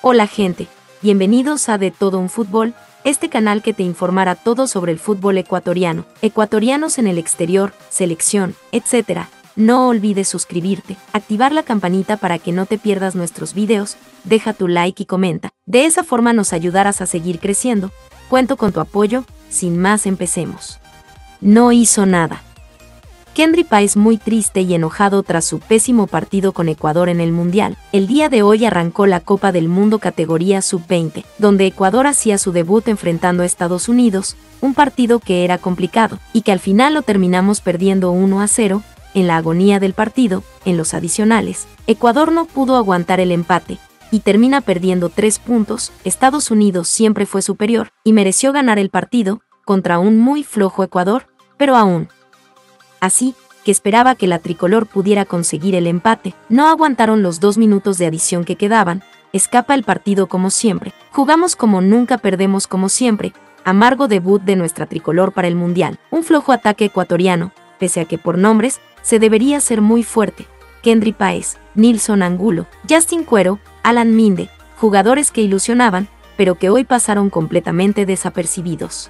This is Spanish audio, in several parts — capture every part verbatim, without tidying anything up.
Hola gente, bienvenidos a De Todo un Fútbol, este canal que te informará todo sobre el fútbol ecuatoriano, ecuatorianos en el exterior, selección, etcétera. No olvides suscribirte, activar la campanita para que no te pierdas nuestros videos, deja tu like y comenta. De esa forma nos ayudarás a seguir creciendo. Cuento con tu apoyo, sin más empecemos. No hizo nada. Kendry Páez muy triste y enojado tras su pésimo partido con Ecuador en el Mundial. El día de hoy arrancó la Copa del Mundo categoría sub veinte, donde Ecuador hacía su debut enfrentando a Estados Unidos, un partido que era complicado, y que al final lo terminamos perdiendo uno a cero, en la agonía del partido, en los adicionales. Ecuador no pudo aguantar el empate, y termina perdiendo tres puntos. Estados Unidos siempre fue superior, y mereció ganar el partido, contra un muy flojo Ecuador, pero aún así, que esperaba que la tricolor pudiera conseguir el empate. No aguantaron los dos minutos de adición que quedaban, escapa el partido como siempre. Jugamos como nunca, perdemos como siempre. Amargo debut de nuestra tricolor para el Mundial. Un flojo ataque ecuatoriano, pese a que por nombres, se debería ser muy fuerte. Kendry Páez, Nilson Angulo, Justin Cuero, Alan Minde, jugadores que ilusionaban, pero que hoy pasaron completamente desapercibidos.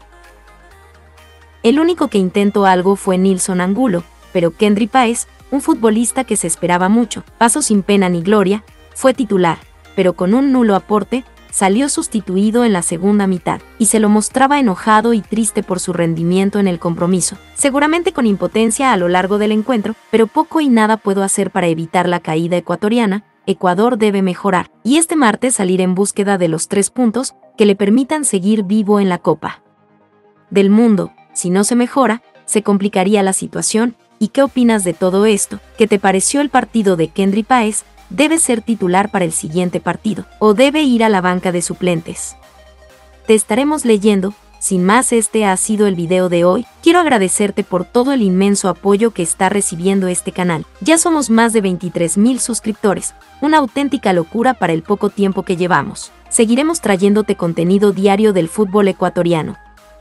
El único que intentó algo fue Nilson Angulo, pero Kendry Páez, un futbolista que se esperaba mucho, pasó sin pena ni gloria, fue titular, pero con un nulo aporte, salió sustituido en la segunda mitad, y se lo mostraba enojado y triste por su rendimiento en el compromiso, seguramente con impotencia a lo largo del encuentro, pero poco y nada puedo hacer para evitar la caída ecuatoriana. Ecuador debe mejorar, y este martes salir en búsqueda de los tres puntos que le permitan seguir vivo en la Copa del Mundo. Si no se mejora, se complicaría la situación. ¿Y qué opinas de todo esto? ¿Qué te pareció el partido de Kendry Páez? ¿Debe ser titular para el siguiente partido o debe ir a la banca de suplentes? Te estaremos leyendo. Sin más, este ha sido el video de hoy. Quiero agradecerte por todo el inmenso apoyo que está recibiendo este canal. Ya somos más de veintitrés mil suscriptores, una auténtica locura para el poco tiempo que llevamos. Seguiremos trayéndote contenido diario del fútbol ecuatoriano.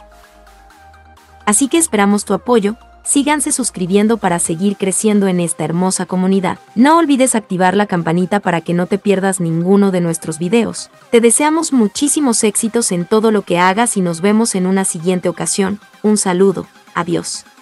Así que esperamos tu apoyo, síganse suscribiendo para seguir creciendo en esta hermosa comunidad. No olvides activar la campanita para que no te pierdas ninguno de nuestros videos. Te deseamos muchísimos éxitos en todo lo que hagas y nos vemos en una siguiente ocasión. Un saludo, adiós.